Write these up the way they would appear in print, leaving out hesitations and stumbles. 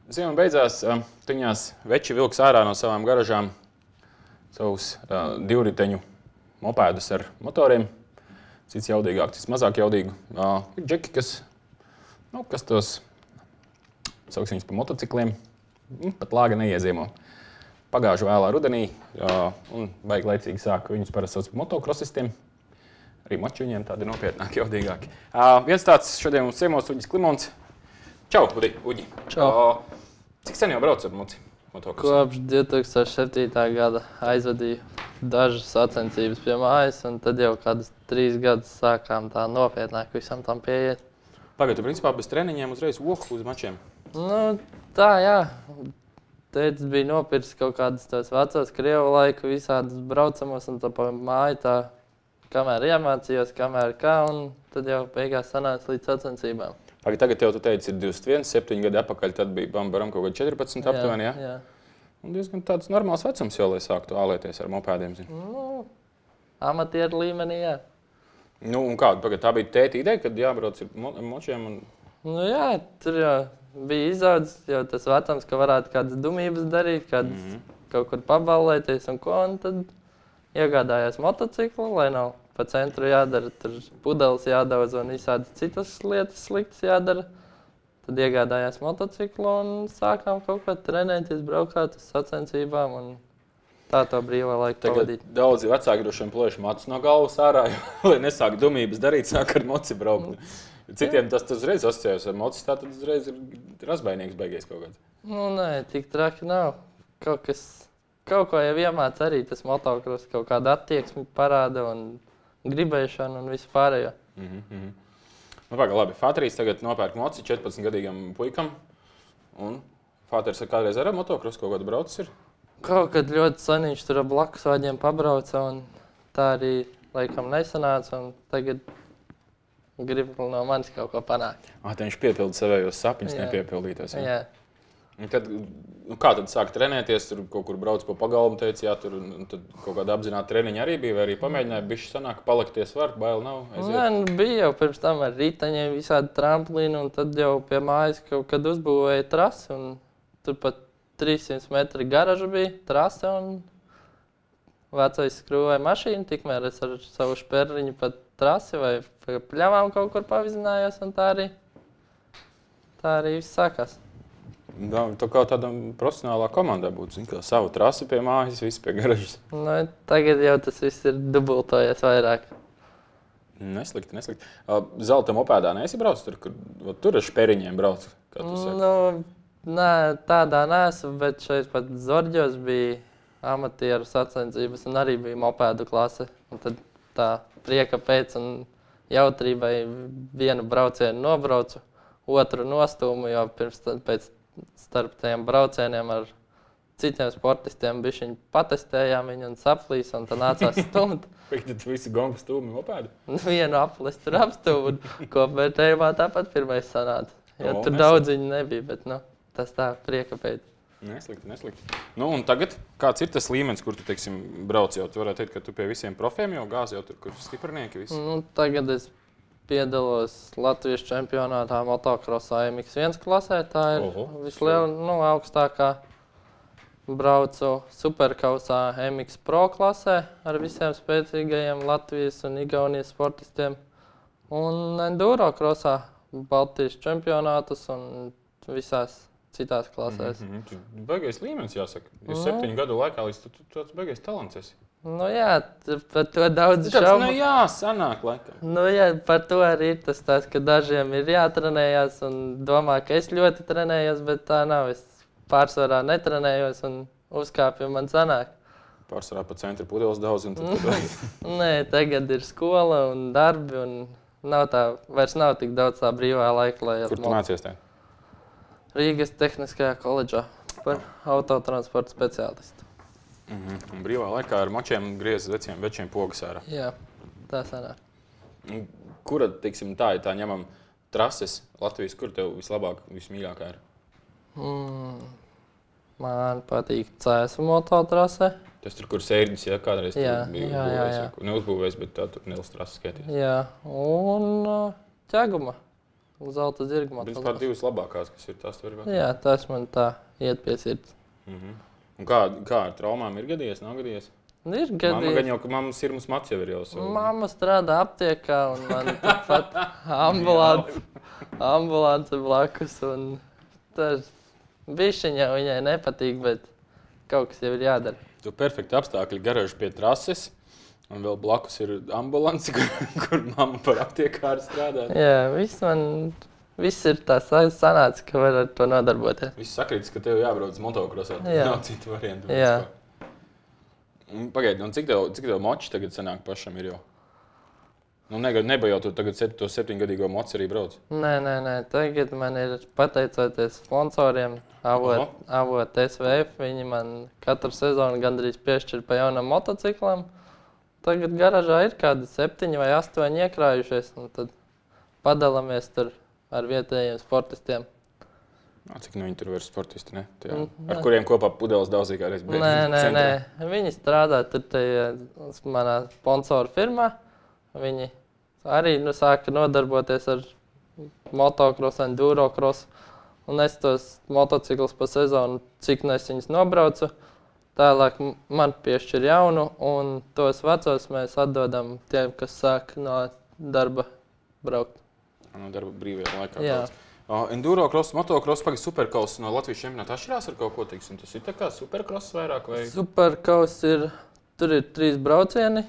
Ziema beidzās, tiņās veči vilks ārā no savām garažām savus divriteņu mopēdus ar motoriem. Cits jaudīgāk, cits mazāk jaudīgu. Ir džeki, kas tos sauks viņus pa motocikliem, pat lāga neieziemo. Pagājuši vēlā rudenī un baigi laicīgi sāka viņus parasti sauc par motokrosistiem. Arī moči viņiem tādi nopietnāki, jaudīgāki. Viens tāds šodien mums ciemos Uģis Klimons. Čau, Uģi. Čau. Cik sen jau brauc ar motokrosu? Kopš 2007. gada aizvadīju dažas sacensības pie mājas, un tad jau kādus 3 gadus sākām tā nopietnāk visam tam pieiet. Pagaidu, principā bez treniņiem uzreiz uz mačiem? Nu, tā, jā. Tētis bija nopircis kaut kādas tās vecās Krievu laiku visādas braucamos, un tā pa māju tā, kamēr iemācījos, kamēr kā, un tad jau beigās sanāca līdz sacensībām. Tagad jau tu teici, ir 21, 7 gadi atpakaļ, tad bija bambaram kaut kādi 14 aptuveni, jā? Jā. Un diezgan tāds normāls vecums jau, lai sāktu ālēties ar mopēdiem, zini. Nu, amatieru līmenī, jā. Nu, un kā, tā bija tēta ideja, kad jābrauc ar močiem un... Nu jā, tur jau bija izaudzis jau tas vecums, ka varētu kādas dumības darīt, kaut kur paballēties un ko, un tad iegādājās motociklu, lai nav pa centru jādara, tur pudeles jādaudz un visādas citas lietas sliktas jādara. Tad iegādājās motociklu un sākām kaut ko trenēties, braukāt uz sacensībām un tā to brīvā laika pavadīt. Tagad daudzi vecāki droši vien plēš matus no galvas ārā, lai nesāk dumības darīt, sāk ar moci braukt. Citiem tas uzreiz asociējas ar mocis, tā tad uzreiz ir razbainieks beigais kaut kāds. Nu nē, tik traki nav. Kaut ko jau iemāca arī tas motokros, kaut kāda attieksmi parāda un gribēšanu un visu pārējo. Nu, paga, labi. Fāterīs tagad nopērk moci 14-gadīgam puikam. Un Fāteris kādreiz ar motokrosu kaut kādu braucis ir? Kaut kad ļoti saniņš tur blakus vāģiem pabrauca un tā arī laikam nesanāca un tagad grib no manis kaut ko panākt. Te viņš piepilda savējos sapņus, nepiepildītos. Jā. Tad, kā tad sāk trenēties, tur kaut kur brauc pa pagalmu, teici, jā, tur tad kaut kāda apzināta treniņa arī bija, vai arī pamēģināja bišķi sanāk, palikties var, bail nav, aiziet? Nē, nu bija jau pirms tam ar riteņiem visādi tramplīni, un tad jau pie mājas kaut kad uzbūvēja trasi, un tur pat 300 metri garaža bija trase, un vecais skrūvēja mašīnu, tikmēr es ar savu šperriņu pa trasi vai pļavām kaut kur pavizinājos, un tā arī viss sākās. Tā kā tāda profesionālā komandā būtu, zin, kā savu trasi pie mājas, viss pie garažas. Nu, tagad jau tas viss ir dubultojies vairāk. Neslikti. Zelta mopēdā neesi brauc, tur ar šperiņiem brauc, kā tu saki? Nu, nē, tādā neesmu, bet šeit pat Zorģos bija amatieru sacensības un arī bija mopēdu klase. Un tad tā prieka pēc un jautrībai vienu braucienu nobraucu, otru nostūmu, jo pēc starp tiem braucieniem ar citiem sportistiem bišķiņ patestējām viņu un saplīs, un tad nācās stumt. Tad visi gongu stūmi mopēdu? Vienu aplis tur apstūmu, un kopvērtējumā tāpat pirmais sanāca. Jo tur daudz viņu nebija, bet tas tā prieka pēc. Neslikti. Nu, un tagad, kāds ir tas līmenis, kur tu, teiksim, brauc jau? Tu varētu teikt, ka tu pie visiem profiem jau gāzi, jau tur, kur stiprinieki visi? Nu, tagad es piedalos Latvijas čempionātā motokrosā MX1 klasē. Tā ir augstākā. Braucu superkausā MX Pro klasē ar visiem spēcīgajiem Latvijas un Igaunijas sportistiem. Un enduro krosā Baltijas čempionātus un visās citās klasēs. Baigais līmenis, jāsaka. Jo 7 gadu laikā līdz tu tāds baigais talants esi. Nu jā, par to daudz šaubu. Sanāk laikam. Nu jā, par to arī ir tas tās, ka dažiem ir jātrenējās un domā, ka es ļoti trenējos, bet tā nav. Es pārsvarā netrenējos un uzkāpju man sanāk. Pārsvarā pa centru pudeles daudz un tad... Nē, tagad ir skola un darbi un vairs nav tik daudz tā brīvā laika, lai... Kur tu mācies tā? Rīgas Tehniskajā koledžā par autotransporta speciālistu. Un brīvā laikā ar močiem griez večiem pogas ārā. Jā, tā sanāk. Kura, teiksim, tā ņemam trases Latvijas, kur tev vislabāk, vismīļākā ir? Man patīk CS mototrase. Tas tur, kur Sērģis, ja kādreiz jā, tur bija uzbūvējis, neuzbūvējis, bet tā tur Nils trases skaities. Jā, un Ķeguma. zelta zirga motocikls. Principā divas labākās, kas ir tās tur. Jā, tas man tā iet pie sirds. Un kā ar traumām ir gadījies, nav gadījies? Ir Mamma gadījums. gan jau, ka mammas sirmas mats jau ir jau savu. Mamma strādā aptiekā un man pat ambulance blakus. Un tas bišķiņā viņai nepatīk, bet kaut kas jau ir jādara. Tu perfekti apstākļi garāžu pie trases. Un vēl blakus ir ambulanci, kur mamma par aptiekāru strādā. Jā, viss ir tā sanāca, ka var ar to nodarboties. Viss sakrītas, ka tev jābrauc motokrosā. Jā. Nav citu variantu. Jā. Pagaidi, un cik tev moči tagad sanāk pašam ir jau? Nu, nebija jau tu tagad to 7-gadīgo moci arī brauc. Nē. Tagad man ir pateicoties sponsoriem, avot SVF. Viņi man katru sezonu gandrīz piešķir pa jaunam motociklam. Tagad garāžā ir kādi 7 vai 8 iekrājušies, un tad padalāmies tur ar vietējiem sportistiem. Cik viņi tur var sportisti, ne? Ar kuriem kopā pudeles daudz kā reiz bija? Nē. Viņi strādā tur manā sponsoru firmā. Viņi arī sāka nodarboties ar motocross, endurocross. Un es tos motociklus pa sezonu, cik es viņus nobraucu. Tālāk man piešķir jaunu, un tos vecos mēs atdodam tiem, kas sāk no darba braukt. No darba brīvajā laikā. Jā. Endurocross, motocross, pagaid supercross no Latvijas čempionāta atšķirās ar kaut ko, teiksim? Tas ir tā kā supercross vairāk vai? Supercross tur ir 3 braucieni,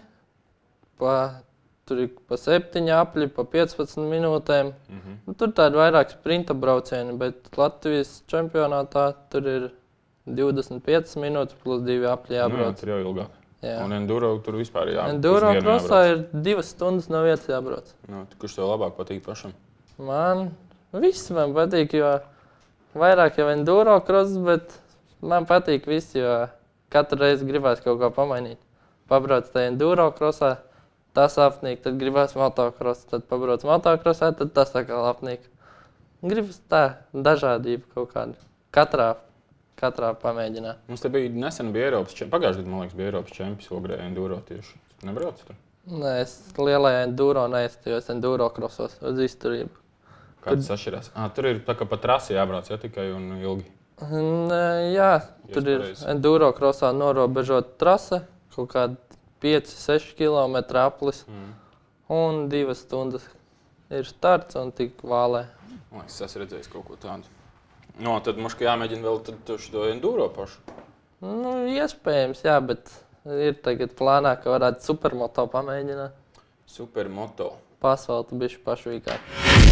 tur ir pa 7 apļi, pa 15 minūtēm. Tur tādi vairāk sprinta braucieni, bet Latvijas čempionātā tur ir 25 minūtes plus 2 apļi jābrauc. Tur jau ilgāk. Jā. Un enduro tur vispār jābrauc. Endurocrossā ir 2 stundas no vietas jābrauc. Kurš tev labāk patīk pašam? Man patīk, jo vairāk jau endurocross, bet man patīk viss, jo katru reizi gribās kaut ko pamainīt. Pabrauc tajā endurocrossā, tas apnīk, tad gribās motocross, tad pabrauc motocrossā, tad tas atkal apnīk. Gribas tā dažādība kaut kāda. Katrā pamēģināt. Mums te nesen bija Eiropas čempions. Pagājušajā gadā, man liekas, bija Eiropas čempions Ogrē enduro tieši. Nebrauc tur? Nē, es lielajā enduro neizstājos endurocrossos uz izturību. Kāds atšķirās? Tur ir tā kā pa trasi jābrauc, ja tikai un ilgi. Jā, tur ir endurocrossā norobežota trase, kaut kāda 5-6 km aplis un 2 stundas ir starts un tik vālē. Es esmu redzējis kaut ko tādu. Tad mums jāmēģina vēl šo enduro pašu. Iespējams, jā, bet ir tagad plānā, ka varētu supermoto pamēģināt. Supermoto. Pasvaltu bišķi pašvīkāk.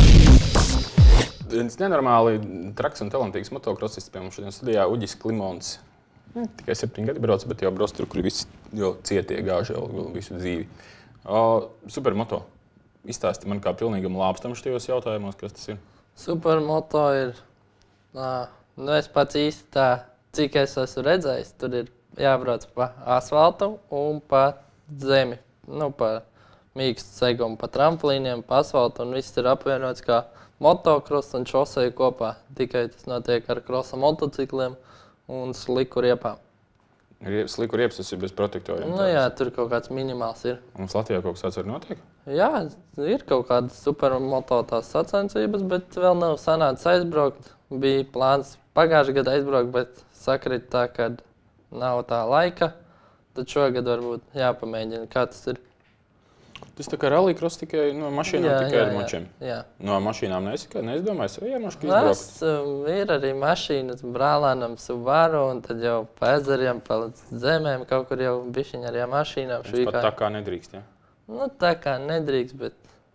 Viens nenormāli traks un talantīgs motocrossists pie mums šodien studijā Uģis Klimons. Tikai 7 gadi brauc, bet jau brauc tur, kur visi jau cietie gāž jau visu dzīvi. Supermoto. Izstāsti man kā pilnīgam lāpstam šajos jautājumos, kas tas ir? Supermoto ir... es pats īsti tā, cik es esmu redzējis, tur ir jābrauc pa asfaltu un pa zemi. Pa mīkstu segumu, pa tramplīniem, pa asfaltu un viss ir apvienots kā motocross un šoseju kopā. Tikai tas notiek ar krosa motocikliem un sliku riepām. Sliku riepas tas ir bez protektoriem? Jā, tur kaut kāds minimāls ir. Mums Latvijā kaut kas tāds var notiek? Jā, ir kaut kādas supermoto tās sacensības, bet vēl nav sanācis aizbraukt. Bija plāns pagājušajā gadā aizbraukt, bet sakrit tā, ka nav tā laika. Tad šogad varbūt jāpamēģina, kā tas ir. Tas tā kā rallycross tikai no mašīnām, tikai ar močiem? Jā. No mašīnām neizdomājas, vai jāmaška izbraukt? Ir arī mašīnas brālēnam Subaru, un tad jau pa ezeriem, pa zemēm kaut kur jau bišķiņ arī mašīnām švīkāja. Pat tā kā nedrīkst, jā? Tā kā nedrīkst, bet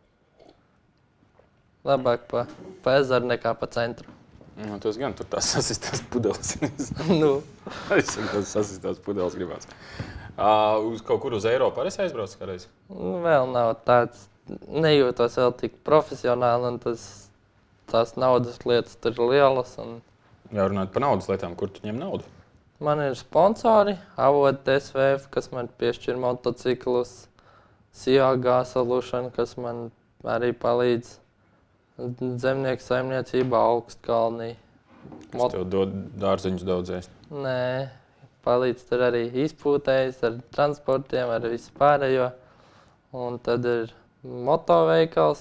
labāk pa ezeru nekā pa centru. Tas gan tur tās sasistās pudeles. Es saku, tās sasistās pudeles gribās. Uz kaut kur uz Eiropu arī aizbrauc kādreiz? Vēl nav tāds, nejūtos vēl tik profesionāli, un tās naudas lietas tur ir lielas. Jā, runāt par naudas lietām, kur tu ņem naudu? Man ir sponsori, avot SVF, kas man piešķir motociklus, Sijāgā Solution, kas man arī palīdz. Zemnieku saimniecība Augstkalnī. Kas tev dod dārzeņus daudz ēst? Nē, palīdz tur arī izpūtējis ar transportiem, ar visu pārējo. Un tad ir motoveikals,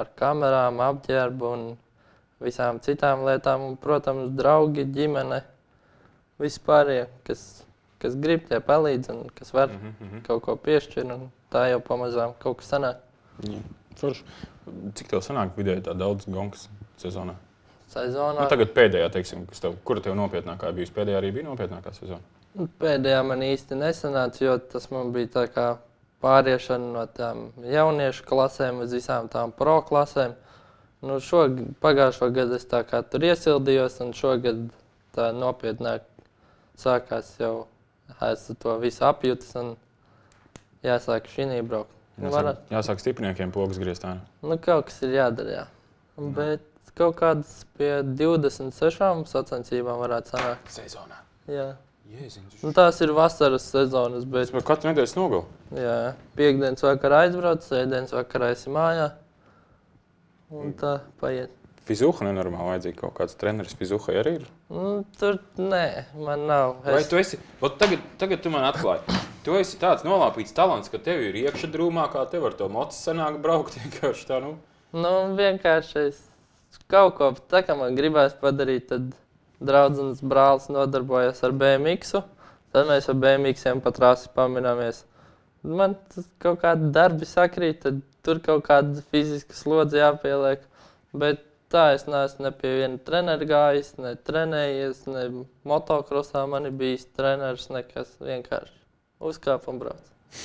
ar kamerām, apģērbu un visām citām lietām. Un, protams, draugi, ģimene, vispārējie, kas grib, tie palīdz un kas var kaut ko piešķirt. Un tā jau pamazām kaut kas sanāk. Forši. Cik tev sanāk vidēji tā daudz gonkas sezonā? Sezonā. Tagad pēdējā, teiksim, kura tev nopietnākā bijusi? Pēdējā arī bija nopietnākā sezona? Pēdējā man īsti nesanāca, jo tas man bija tā kā pāriešana no tām jauniešu klasēm uz visām tām pro klasēm. Nu, pagājušo gadu es tā kā tur iesildījos, un šogad tā nopietnāk sākās jau. Esmu to visu apjutis un jāsāk šinī braukt. Jāsāk stipriniekiem pogas griezt. Nu, kaut kas ir jādara, jā. Bet kaut kādas pie 26 sacensībām varētu sanākt. Sezonā? Jā. Jēziņš. Nu, tās ir vasaras sezonas, bet... Tas katru nedēļas nogali? Jā. Piektdienas vakarā aizbrauc, sēdienas vakarā esi mājā. Un tā paiet. Fizuha nenormāli vajadzīga kaut kāds treneris fizuhai arī ir? Tur nē, man nav. Vai tu esi... Tagad tu man atklāji. Tu esi tāds nolāpīts talants, ka tev ir iekša drūmā, kā tev ar to mocis sanāk braukt. Vienkārši tā, Nu, vienkārši es kaut ko, tā kā man gribēs padarīt, tad draudzenes brālis nodarbojas ar BMX-u. Tad mēs ar BMX-iem pa trasi pamināmies. Man kaut kādi darbi sakrīt, tad tur kaut kāda fiziska slodze jāpieliek. Bet tā es neesmu ne pie viena trenera gājis, ne trenējies, ne motokrosā man ir bijis treneris, nekas vienkārši uzkāp un brauc.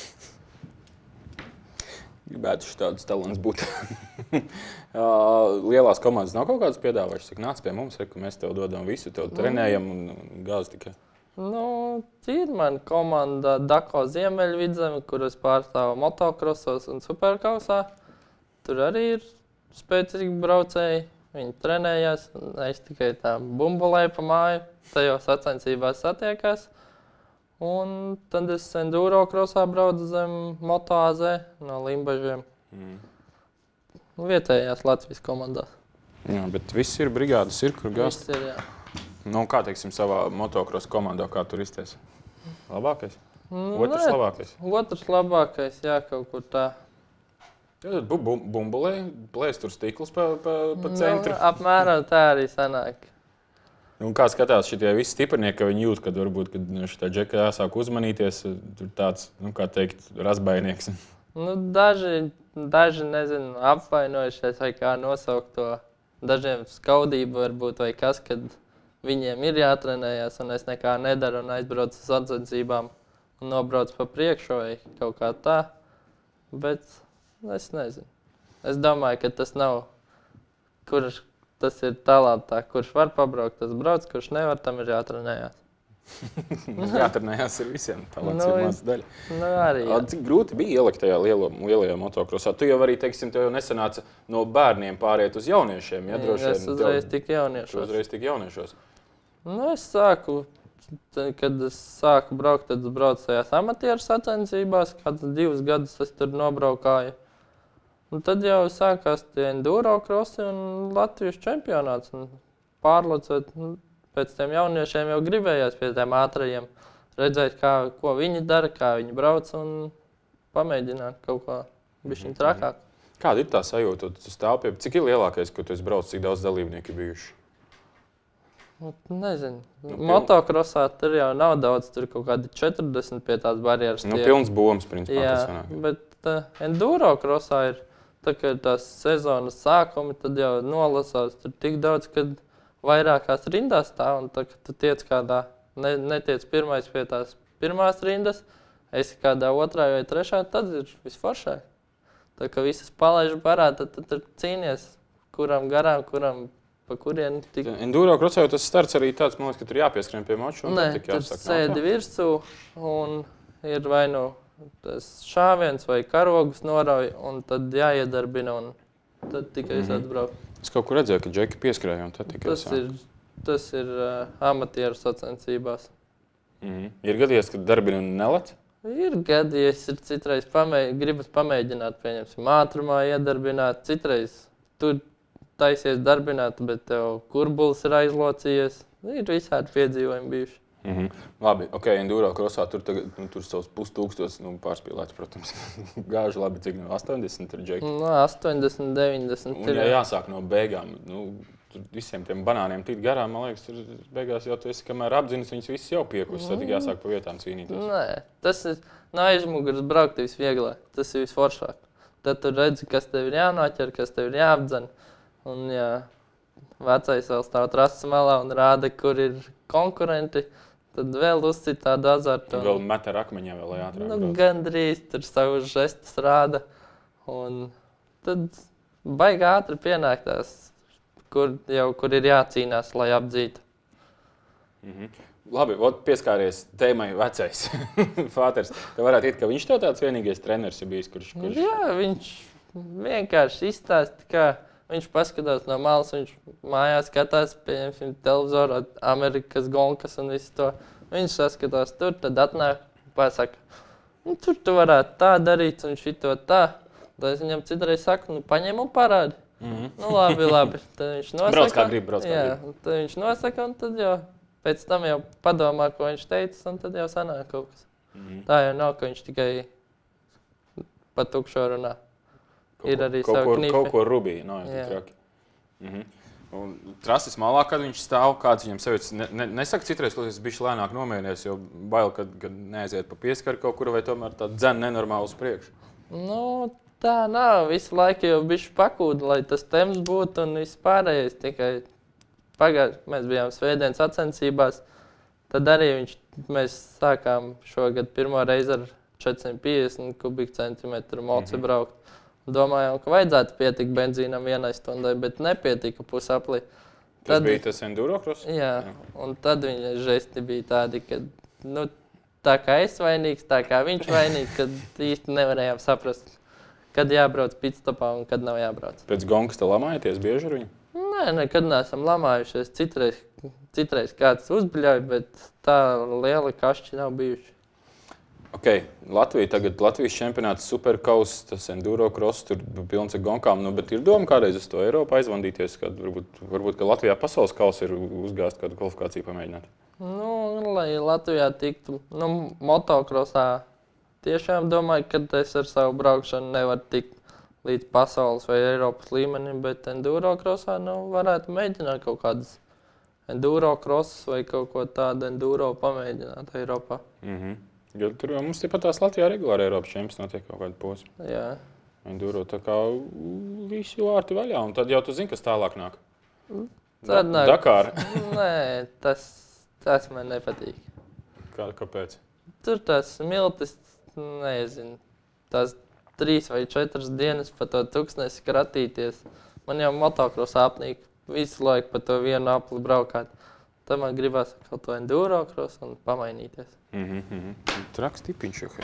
Gribētu šādus talants būt. Lielās komandas nav kaut kādas piedāvājušas. Saka, nāc pie mums, ka mēs tev dodam visu, tev trenējam un gāzi tikai. Nu, ir man komanda Dako Ziemeļvidzeme, kur es pārstāvu motokrosos un superkausā. Tur arī ir spēcīgi braucēji. Viņi trenējās, un es tikai tā bumbulēju pa māju, tajos sacensībās satiekās. Un tad es enduro krosā braucu zem Moto AZ no Limbažiem. Vietējās Latvijas komandās. Jā, bet viss ir brigādes, ir kur gāzt. Viss ir, jā. Nu, kā teiksim savā motokrosa komandā, kā tur izties? Labākais? Otrs labākais? Otrs labākais, jā, kaut kur tā. Jā, tad bumbulē, plēst tur stiklus pa centru. Nu, apmēram tā arī sanāk. Un kā skatās šitie visi stiprinieki, ka viņi jūt, kad varbūt, kad šitā džeka jāsāk uzmanīties, tur tāds, nu, kā teikt, razbainieks. Nu, daži nezinu, apvainojušies vai kā nosaukt to. Dažiem skaudība varbūt vai kas, kad viņiem ir jātrenējās un es nekā nedaru un aizbraucu uz sacensībām un nobraucu pa priekšu vai kaut kā tā. Bet es nezinu. Es domāju, ka tas nav, tas ir talantā, kurš var pabraukt, tas brauc, kurš nevar, tam ir jātrenējās. Jātrenējās ir visiem, talants ir maz daļa. Nu, arī, jā. Cik grūti bija ielikt tajā lielajā motokrosā? Tu jau arī, teiksim, tev jau nesanāca no bērniem pāriet uz jauniešiem, ja droši vien? Es uzreiz tik jauniešos. Nu, es sāku, kad es sāku braukt, tad es braucu tajās amatieru sacensībās, kāds 2 gadus es tur nobraukāju. Un tad jau sākās tie enduro krosi un Latvijas čempionāts. Pārlocot, pēc tiem jauniešiem jau gribējās pie tiem ātrajiem redzēt, ko viņi dara, kā viņi brauc un pamēģināt kaut ko bišķiņ trakāk. Kāda ir tā sajūta? Cik ir lielākais, ko tu esi braucis, cik daudz dalībnieku ir bijuši? Nezinu. Motokrosā tur jau nav daudz, tur kaut kādi 40 pie tās barjeras. Nu, pilns bombs, principā. Jā, bet enduro krosā ir, tā kā ir tās sezonas sākumi, tad jau nolasās tur tik daudz, kad vairākās rindās stāv, un tā, kad tu tiec kādā, netiec pirmais pie tās pirmās rindas, esi kādā otrā vai trešā, tad ir visforšāk. Tā kā visas palaižu parāda, tad tur cīnies, kuram garām, kuram pa kurienu tik... Enduro krosā jau tas starts arī tāds, man liekas, ka tur jāpieskrien pie maču. Nē, tur sēdi virsū un ir vai nu tas šāviens vai karogus norauj, un tad jāiedarbina, un tad tikai es atbraucu. Es kaut kur redzēju, ka džeki pieskrēja, un tad tikai Tas ir amatieru sacensībās. Ir gadījies, kad darbina un nelec? Ir gadījies, ir citreiz gribas pamēģināt, pieņemsim, ātrumā iedarbināt, citreiz tur taisies darbināt, bet tev kurbulis ir aizlocījies. Ir visādi piedzīvojumi bijuši. Labi, ok, enduro krosā tur tagad tur savus 5000 pārspīlēts, protams. Gāžu labi, cik 80 ir džeki. 80, 90 un, ja jāsāk no beigām, tur visiem tiem banāniem tikt garām, man liekas, tur beigās jau tu esi, kamēr apzinis, viņas visas jau piekustas, tad tik jāsāk pa vietām cīnīties. Nē, tas ir no aizmugures braukt visvieglāk, tas ir visforšāk. Tad tu redzi, kas tev ir jānoķer, kas tev ir jāapdzen. Un, ja vecais vēl stāv trases malā un rāda, kur ir konkurenti, tad vēl uzcīt tādu azartu. Vēl met ar akmeņiem vēl ātrāk. Gandrīz tur savus žestus rāda. Un tad baigi ātri pienāk tās, kur ir jācīnās, lai apdzītu. Labi, pieskāries tēmai vecais Fāters. Tev varētu iet, ka viņš tev tāds vienīgais treneris ir bijis, kurš... Jā, viņš vienkārši izstāsta, kā viņš paskatās no malas, viņš mājās skatās, pieņemsim, televizorā, Amerikas gonkas un visu to. Viņš saskatās tur, tad atnāk un pasaka, tur tu varētu tā darīt un šito tā. Tad es viņam citreiz saku, paņem un parādi. Labi. Tad viņš nosaka. Brauc kā grib. Tad viņš nosaka un tad jau pēc tam jau padomā, ko viņš teicis, un tad jau sanāk kaut kas. Tā jau nav, ka viņš tikai pa tukšo runā. Ir arī savu knifi. Kaut ko rubīja, nav jau traki. Un trases malā, kad viņš stāv, kāds viņam sevies, nesaka citreiz, ka es bišķi lēnāk nomierinies, jo bail, kad neaiziet pa pieskaru kaut kur, vai tomēr tā dzen nenormāli uz priekšu. Tā nav. Visu laiku jau bišķi pakūda, lai tas temps būtu un viss pārējais. Tikai mēs bijām svētdienas sacensībās, tad arī mēs sākām šogad pirmo reizi ar 450 kubikcentimetru moci braukt. Domājām, ka vajadzētu pietikt benzīnam 1 stundai, bet nepietika pusaplī. Tas bija tas enduro cross? Jā, un tad viņa žesti bija tādi, ka tā kā es vainīgs, tā kā viņš vainīgs, kad īsti nevarējām saprast, kad jābrauc pitstopā un kad nav jābrauc. Pēc gonkas te lamājieties bieži ar viņu? Nē, nekad neesam lamājušies. Citreiz kāds uzbļauj, bet tā liela kašķi nav bijuši. Ok, Latvija tagad Latvijas čempionāts superkaus, tas enduro cross, tur pilns ar gonkām, bet ir doma kādreiz uz to Eiropu aizvandīties, kad varbūt, ka Latvijā pasaules kausa ir uzgāzt kādu kvalifikāciju pamēģināt? Lai Latvijā tiktu, motocrossā tiešām domāju, ka es ar savu braukšanu nevaru tikt līdz pasaules vai Eiropas līmenim, bet enduro crossā varētu mēģināt kaut kādas enduro crosses vai kaut ko tādu enduro pamēģināt Eiropā. Jo tur mums tepat tās Latvijā regulāri Eiropas čempions notiek kaut kādu posmu. Jā. Enduro tā kā visi vārti vaļā, un tad jau tu zini, kas tālāk nāk. Tad nāk. Dakar. Nē, tas man nepatīk. Kāpēc? Tur tās miltis, nezinu, tās 3 vai 4 dienas pa to tuksnesi kratīties. Man jau motocrossā apnīk visu laiku pa to vienu apli braukāt. Tad man gribās kaut to enduro cross un pamainīties. Traks tipiņš jau.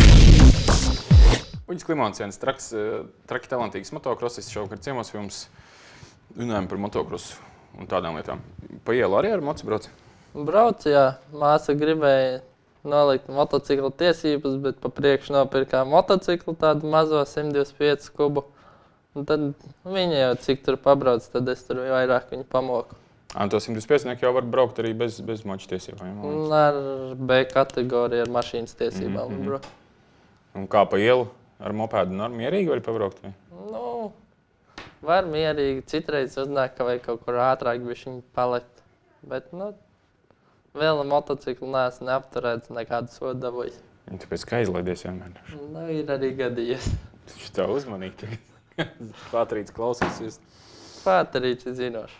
Uģis Klimonsienis, traki talantīgs motocrossists šovakar ciemos pie mums. Runājam par motocrossu un tādām lietām. Pa ielu arī ar moci brauc? Brauc, jā. Māsa gribēja nolikt motociklu tiesības, bet pa priekšu nopirkām motociklu tādu mazo 125 kubu. Un tad viņa jau cik tur pabrauc, tad es tur vairāk viņu pamoku. To 125 jau var braukt arī bez moču tiesībām? Ar B kategoriju, ar mašīnas tiesībām. Un kā pa ielu? Ar mopēdu mierīgi var pabraukt? Var mierīgi. Citreiz uznāk, ka vajag kaut kur ātrāk bišķiņ palikt. Bet, vēl motociklu neesmu neapturēts, nekādu sodu dabūjis. Tāpēc kā izlaidies vienmēr? Ir arī gadījies. Taču tā uzmanīgi tagad. Pāterīts klausīsies. Pāterīts ir zinošs.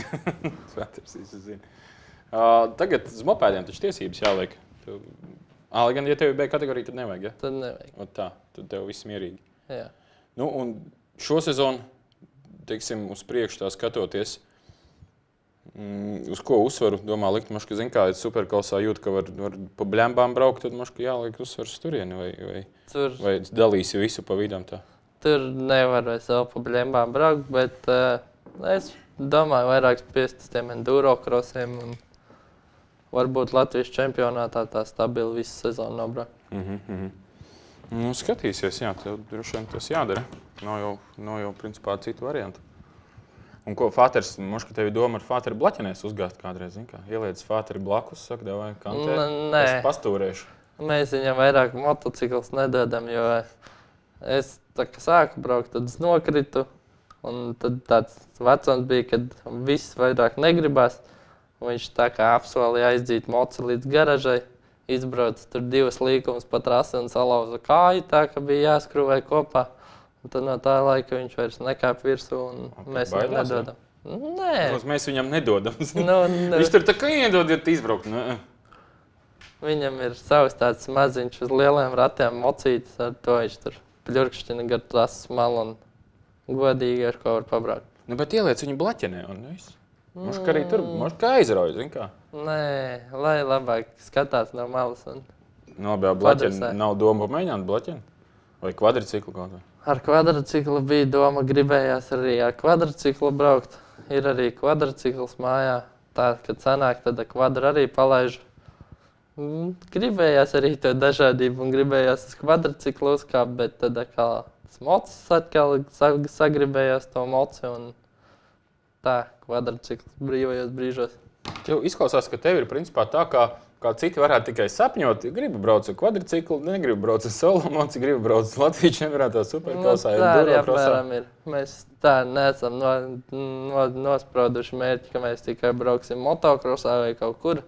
Tagad uz mopēdiem taču tiesības jāliek. Lai gan, ja tev ir B kategorija, tad nevajag, ja? Tad nevajag. Tā, tad tev viss mierīgi. Jā. Un šo sezonu, teiksim, uz priekšu tā skatoties, uz ko uzsvaru domā likt? Maška zin, kā superkausā jūt, ka var pa bļembām braukt, tad maška jāliek uzsvars turieni vai dalīsi visu pa vidām tā? Tur nevar vairs vēl pa bļembām braukt, bet es domāju vairāk spiest uz tiem enduro crossiem un varbūt Latvijas čempionātā tā stabili visu sezonu nobraukt. Skatīsies, jā, tev droši vien tas jādara. Nav jau principā citu variantu. Un ko Fāters, ka tev ir doma ar Fāteru blaķenēs uzgāzt kādreiz, zin kā? Ieliec Fāteri blakus, saka, davai kantē, es pastūrēšu. Mēs viņam vairāk motociklus nedodam, jo es tā kā sāku braukt, tad es nokritu. Un tad tāds vecums bija, kad viss vairāk negribās. Viņš tā kā apsolīja aizdīt mocu līdz garažai. Izbrauc tur 2 līkumus pa trasi un salauza kāju, tā ka bija jāskrūvē kopā. Un tad no tā laika viņš vairs nekāp virsū un mēs viņam nedodam. Nē. Mēs viņam nedodam. Nu, viņš tur tā kā iedodiet izbraukt. Viņam ir savs tāds maziņš uz lieliem ratiem mocītis, ar to viņš tur pļurkšķina gar trases malu un godīgi ar ko var pabraukt. Nu, bet ieliec viņu blaķenē un viss. Moš kā arī tur, moš kā aizrauj, zin kā? Nē, lai labāk skatās no malas un blaķeni nav doma pamēģināt blaķeni? Vai kvadriciklu kaut vai? Ar kvadriciklu bija doma, gribējās arī ar kvadriciklu braukt. Ir arī kvadricikls mājā. Tā, kad sanāk, tad kvadru arī palaižu. Gribējās arī to dažādību un gribējās uz kvadriciklu uzkāpt, bet tad tas mocis atkal sagribējās to moci un tā kvadricikls brīvajos brīžos. Tev izklausās, ka tev ir principā tā, kā citi varētu tikai sapņot. Gribu braukt ar kvadriciklu, negribu braukt ar solo moci, gribu braukt ar Latvijas čempionātā superkrosā. Tā arī apmēram ir. Mēs tā neesam nosprauduši mērķi, ka mēs tikai brauksim motokrosā vai kaut kur.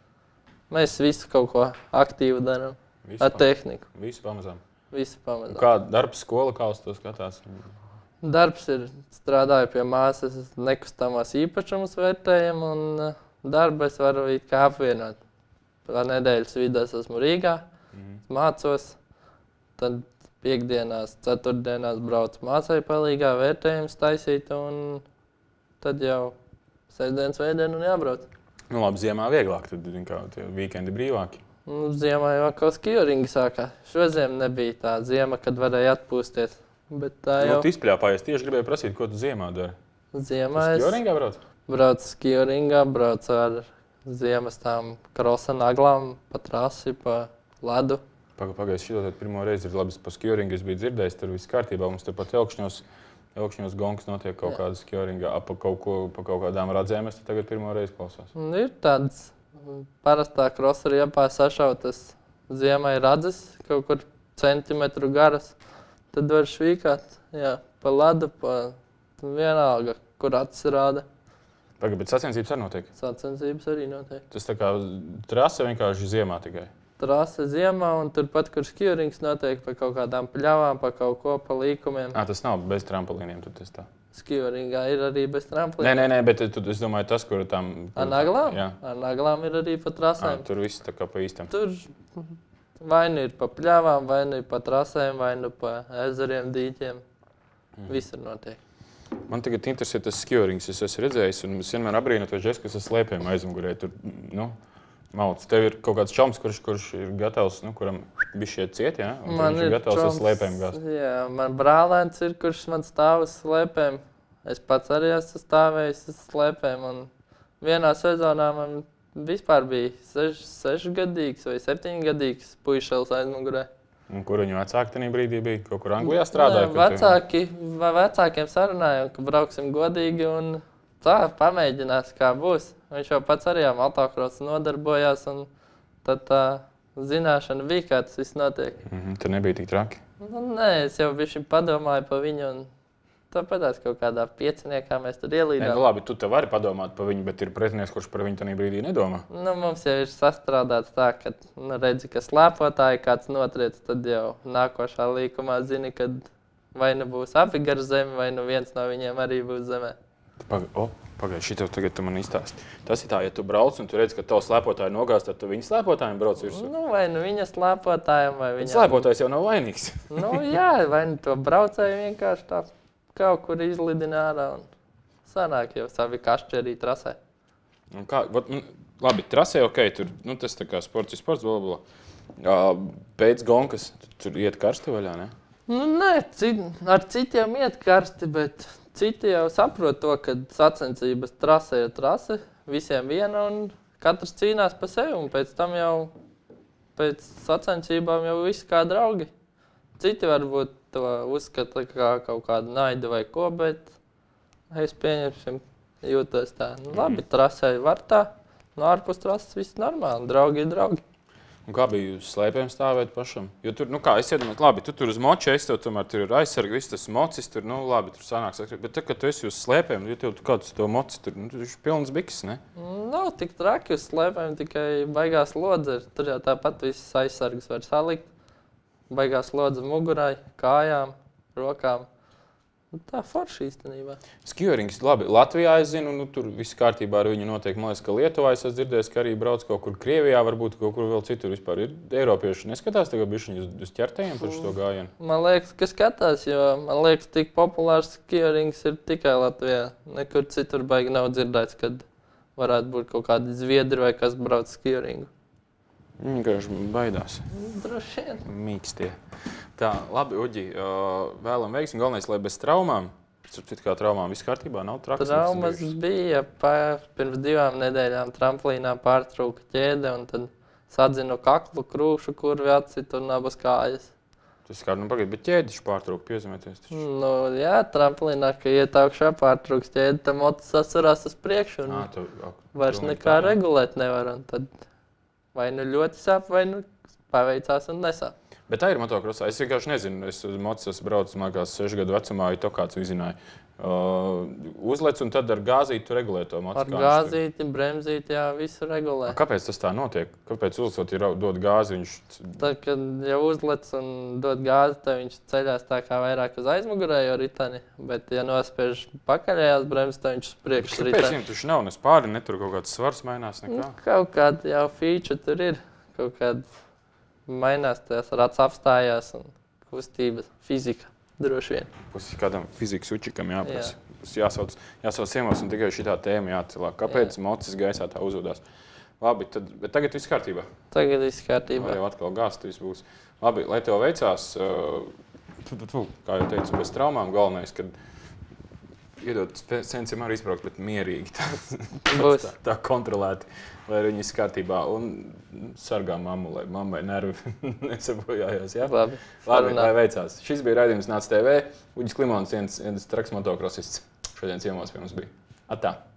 Mēs visu kaut ko aktīvu darām ar tehniku. Visu pamazām. Visu pamazām. Kā darbs skola, kā uz to skatās? Darbs ir, strādāju pie māsas nekustamās īpašumus vērtējumu un darbu es varu it kā apvienot. Nedēļas vidās esmu Rīgā, mācos, tad piekdienās, ceturtdienās braucu māsai palīgā vērtējums taisīt un tad jau sestdienas vēdienu un jābrauc. Nu labi, ziemā vieglāk, tad tie vīkendi brīvāki. Ziemā jau atkal skijoringi sākā. Šoziem nebija tā ziema, kad varēja atpūsties. Bet tā jau... Tu izpļāpājies, tieši gribēju prasīt, ko tu ziemā dari? Ziemā es... Skijoringā brauc? Braucu skijoringā, braucu ar ziemas tām krosa naglām, pa trasi, pa ledu. Pagaidzi, šito tad pirmo reizi ir labi, pa skijoringu es biju dzirdējis, tur viss kārtībā. Mums tur pat Elkšņos gongs notiek kaut kāda skijoringā, pa kaut kādām radzēm es tagad pirmo reizi klausās. Ir tāds parastā krosa riepā sašautas ziemai radzes, kaut kur centimetru garas. Tad var švīkāt, jā, pa ledu, pa vienalga, kur acis rāda. Pagaid, bet sacensības arī notiek? Sacensības arī notiek. Tas tā kā trase vienkārši ziemā tikai? Trase ziemā un turpat, kur skijorings notiek, pa kaut kādām pļavām, pa kaut ko, pa līkumiem. Tas nav bez trampolīniem, tad tas tā? Skijoringā ir arī bez trampolīniem. Nē, bet es domāju tas, kur tam... Ar naglām? Jā. Ar naglām ir arī pa trasēm. Tur viss tā kā pa īstam. Tur vai nu ir pa pļavām, vai nu ir pa trasēm, vai nu pa ezeriem, dīķiem. Viss ir notiek. Man tagad interesē tas skijorings, es esmu redzējis, un es vienmēr abrīnu to žesku, kas ar slēpēm aizmugurē. Tur, malc. Tev ir kaut kāds čoms, kurš ir gatavs, kuram bišķi iet ciet, jā? Un man ir gatavs ar slēpēm gāzt. Jā, man brālēns ir, kurš man stāv uz slēpēm. Es pats arī esmu stāvējis uz slēpēm, un vienā sezonā man vispār bija 6-gadīgs vai 7-gadīgs puišels aizmugurē. Un kur viņu vecāki tajā brīdī bija? Kaut kur Anglijā strādāja? Vecākiem sarunājām, ka brauksim godīgi un tā, pamēģinās, kā būs. Viņš jau pats arī ar motokrosu nodarbojās, un tad tā zināšana bija, kā tas viss notiek. Tur nebija tik traki? Nē, es jau bišķi padomāju pa viņu, un tāpēc kaut kādā pieciniekā mēs tur ielīdām. Nē, labi, tu te vari padomāt pa viņu, bet ir pretinieks, kurš par viņu tajā brīdī nedomā. Mums jau ir sastrādāts tā, ka redzi, ka slēpotāji kāds notriec, tad jau nākošā līkumā zini, kad vai nu būs abi gar zemi, vai nu viens no viņiem arī būs zemē. Pagaid, šito tagad tu man izstāsti. Tas ir tā, ja tu brauc un tu redzi, ka tavs slēpotāji nogāz, tad tu viņa slēpotājiem brauc virsū. Vai nu viņa slēpotājiem, vai viņa... Slēpotājs jau nav vainīgs. Jā, vai nu to braucēju vienkārši tā kaut kur izlidina ārā un sanāk jau savi kašķi arī trasē. Labi, trasē ok, tur, tas tā kā sports, blablabla. Pēc gonkas tur iet karsti vaļā, ne? Nē, ar citiem iet karsti, bet... Citi jau saprot to, ka sacensības trase ir trase, visiem viena un katrs cīnās pa sevi un pēc tam jau, pēc sacensībām jau visi kā draugi. Citi varbūt to uzskata kā kaut kādu naidu vai ko, bet Es pieņemsim, jūtos tā. Nu, labi, trasē var tā. No ārpus trases viss normāli. Draugi ir draugi. Un kā bija uz slēpēm stāvēt pašam? Jo tur, nu kā, es iedomājos, labi, tu tur uz moča, es tev tomēr tur ir aizsargi, viss tas mocis tur, nu labi, tur sanāks atkrīt. Bet tad, kad tu esi uz slēpēm, ja tev kāds to mocis tur, nu tur ir pilns bikses, ne? Nav tik traki uz slēpēm, tikai baigās lodze. Tur jau tāpat visas aizsargas var salikt. Baigās lodze mugurai, kājām, rokām. Nu, tā forši īstenībā. Skijorings, labi, Latvijā es zinu, nu tur viss kārtībā ar viņu notiek. Man liekas, ka Lietuvā es esmu dzirdējis, ka arī brauc kaut kur Krievijā, varbūt kaut kur vēl citur vispār ir eiropieši. Neskatās tagad bišķiņi uz ķertējiem par šo gājienu? Man liekas, ka skatās, jo man liekas, tik populārs skijorings ir tikai Latvijā. Nekur citur baigi nav dzirdēts, kad varētu būt kaut kādi zviedri vai kas brauc skijoringu. Vienkārši baidās. Droši vien. Mīkstie. Tā, labi, Uģi, vēlam veiksmi. Galvenais, lai bez traumām. Starp kā traumām viss kārtībā, nav traks. Traumas bija. Pirms 2 nedēļām tramplīnā pārtrūka ķēde un tad sadzinu kaklu, krūšu, kurvi atcita un abas kājas. Tas kā, nu pagaid, bet ķēdiši pārtrūka, piezemēties taču. Nu, jā, tramplīnā, ka iet augšā pārtrūks ķēde, tad motis atcerās uz priekšu un vairs nekā regulēt nevar. Un tad vai nu ļoti sāp, vai nu paveicās un nesāp. Bet tā ir motokrosā. Es vienkārši nezinu. Es uz mocis esmu braucis, man liekas, 6 gadu vecumā, ja to kāds uzzināja. Uzlec un tad ar gāzīti tu regulē to moci. Ar gāzīti, bremzīti, jā, visu regulē. Kāpēc tas tā notiek? Kāpēc uzlecot, ja dod gāzi, viņš... Tad, kad jau uzlec un dod gāzi, tad viņš ceļās tā kā vairāk uz aizmugurējo riteni. Bet, ja nospiež pakaļējās bremzes, tad viņš uz priekšu riteni. Kāpēc viņam taču nav ne spāri, ne tur kaut kāds svars mainās nekā? Nu, kaut kāda jau feature tur ir. Kaut kāda mainās, tās rats apstājās un kustības fizika droši vien. Būs kādam fizikas učikam jāprasa. Jāsauc ciemos un tikai šitā tēma jāatcelā. Kāpēc mocis gaisā tā uzvedās? Labi, bet tagad viss kārtībā. Tagad viss kārtībā. Vai jau atkal gāzt viss būs. Labi, lai tev veicās, kā jau teicu, bez traumām galvenais, kad iedot sensiem arī izbraukt, bet mierīgi tā kontrolēti, lai viņi viss kārtībā un sargā mammu, lai mammai nervi nesabojājās. Ja? Labi, lai veicās. Šis bija raidījums Nāc TV. Uģis Klimons, viens traks motokrosists. Šodien ciemos pie mums bija. Atā!